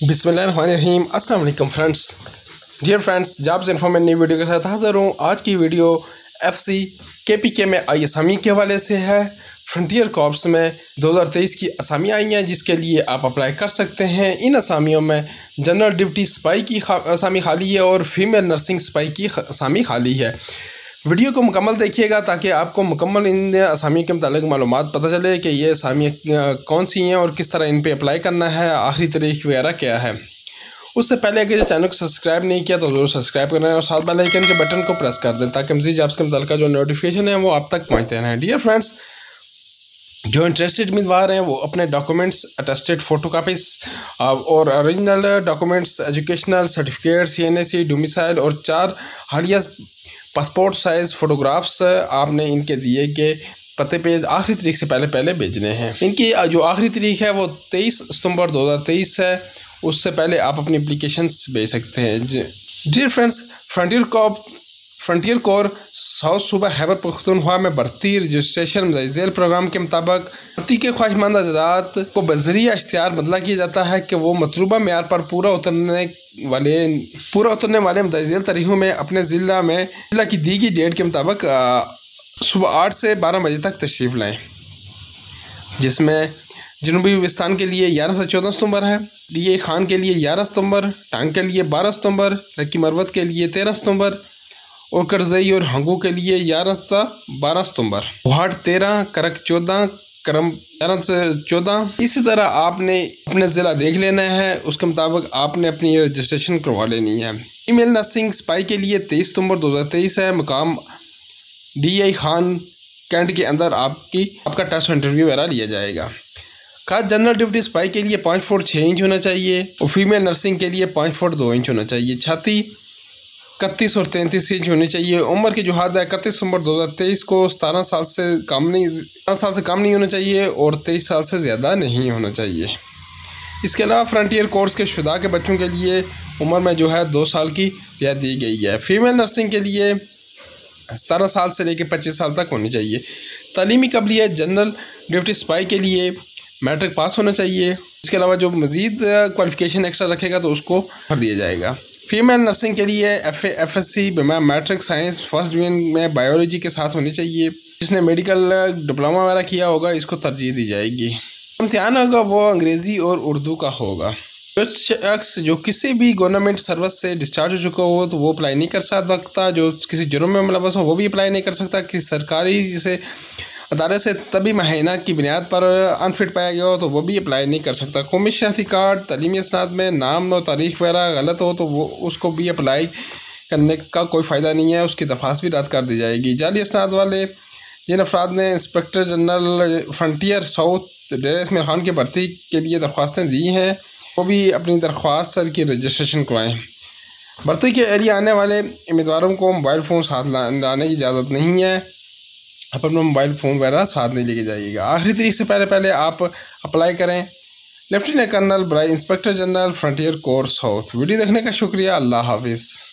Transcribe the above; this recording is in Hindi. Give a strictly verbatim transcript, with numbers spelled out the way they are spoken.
बिस्मिल्लाहिर्रहमानिर्रहीम। अस्सलाम वालेकुम friends, dear friends, jobs information नई वीडियो के साथ हाज़िर हूँ। आज की वीडियो एफ सी के पी के में आई असामी के हवाले से है। फ्रंटियर कॉर्प्स में दो हज़ार तेईस की असामी आई हैं जिसके लिए आप अप्लाई कर सकते हैं। इन असामियों में जनरल ड्यूटी सिपाही की असामी खाली है और फीमेल नर्सिंग सिपाही की असामी खाली है। वीडियो को मुकम्मल देखिएगा ताकि आपको मुकम्मल इन असामी के मुतालिक मालूमात पता चले कि ये असामियाँ कौन सी हैं और किस तरह इन पे अप्लाई करना है, आखिरी तारीख वगैरह क्या है। उससे पहले अगर ये चैनल को सब्सक्राइब नहीं किया तो ज़रूर सब्सक्राइब करें और साथ बेल आइकन के बटन को प्रेस कर दें ताकि मज़ीद जॉब्स के मुतालिक जो नोटिफिकेशन है वो आप तक पहुँचते रहें। डियर फ्रेंड्स, जो इंटरेस्टेड उम्मीदवार हैं वो अपने डॉक्यूमेंट्स, अटेस्टेड फ़ोटो कापीज़ और original documents, educational certificate, C N A C, domicile और चार हालिया पासपोर्ट साइज़ फ़ोटोग्राफ्स आपने इनके दिए के पते पे आखिरी तारीख से पहले पहले भेजने हैं। इनकी जो आखिरी तारीख है वो तेईस सितंबर दो हज़ार तेईस है। उससे पहले आप अपनी एप्लीकेशंस भेज सकते हैं। Dear friends, frontier corps frontier corps south सूबा खैबर पख्तूनख्वा में भर्ती रजिस्ट्रेशन झेल प्रोग्राम के मुताबिक भर्ती के ख्वाहिशमंद हजरात को बजरिया इश्तिहार बदला किया जाता है कि वो मतलूबा मेयार पर पूरा उतरने वाले पूरा उतरने वाले झेल तारीखों में अपने ज़िला में ज़िला की दी गई डेट के मुताबिक सुबह आठ से बारह बजे तक तशरीफ़ लाएँ, जिसमें जनूबी वस्तान के लिए ग्यारह से चौदह सितंबर है, डी ए खान के लिए ग्यारह सितंबर, टांग के लिए बारह सितंबर, लकी मरवत के लिए तेरह सितंबर और करजई और हंगू के लिए ग्यारह से बारह सितंबर, गुहाट तेरह, करक चौदह, करम ग्यारह से चौदह। इसी तरह आपने अपने ज़िला देख लेना है, उसके मुताबिक आपने अपनी रजिस्ट्रेशन करवा लेनी है। फीमेल नर्सिंग सिपाही के लिए तेईस सितंबर दो हज़ार तेईस है। मुकाम डी आई खान कैंट के अंदर आपकी आपका टेस्ट इंटरव्यू वगैरह लिया जाएगा। खास जनरल ड्यूटी सिपाही के लिए पाँच फुट छः इंच होना चाहिए और फीमेल नर्सिंग के लिए पाँच फुट दो इंच होना चाहिए। छाती इकतीस और तैंतीस इंच होनी चाहिए। उम्र की जो हद है इकतीस सितंबर दो हज़ार तेईस को सतारह साल से कम नहीं सतारह साल से कम नहीं होना चाहिए और तेईस साल से ज़्यादा नहीं होना चाहिए। इसके अलावा फ्रंटियर कोर्स के शुदा के बच्चों के लिए उम्र में जो है दो साल की रियायत दी गई है। फीमेल नर्सिंग के लिए सतारह साल से लेकर पच्चीस साल तक होनी चाहिए। तालीमी काबिलियत जनरल ड्यूटी सिपाही के लिए मैट्रिक पास होना चाहिए। इसके अलावा जो मज़ीद क्वालिफ़िकेशन एक्स्ट्रा रखेगा तो उसको भर दिया जाएगा। फीमेल नर्सिंग के लिए F F S C matric science first division में बायोलॉजी के साथ होनी चाहिए। जिसने मेडिकल डिप्लोमा वगैरह किया होगा इसको तरजीह दी जाएगी। इम्तिहान होगा वो अंग्रेज़ी और उर्दू का होगा। जो शख्स जो किसी भी गवर्नमेंट सर्विस से डिस्चार्ज हो चुका हो तो वो अप्लाई नहीं कर सकता। जो किसी जुर्म में मुलव्वस हो वो भी अप्लाई नहीं कर सकता। किसी सरकारी से अदारे से तभी महीना की बुनियाद पर अनफिट पाया गया हो तो वो भी अप्लाई नहीं कर सकता। कौमी शनाख्ती कार्ड, तालीमी इसनाद में नाम और तारीख वगैरह गलत हो तो वो उसको भी अप्लाई करने का कोई फ़ायदा नहीं है, उसकी दरख्वास्त भी रद्द कर दी जाएगी। जाली इसनाद वाले जिन अफराद ने inspector general frontier south Dera Ismail Khan की भर्ती के लिए दरख्वास्तें दी हैं वो भी अपनी दरख्वास्त सर की रजिस्ट्रेशन करवाएँ। भर्ती के एरिया आने वाले उम्मीदवारों को मोबाइल फ़ोन साथ लाने की इजाज़त नहीं है। आप अपना मोबाइल फ़ोन वगैरह साथ नहीं लेके जाइएगा। आखिरी तारीख से पहले पहले आप अप्लाई करें। लेफ्टिनेंट कर्नल बराए inspector general frontier corps south. Video देखने का शुक्रिया। अल्लाह हाफिज़।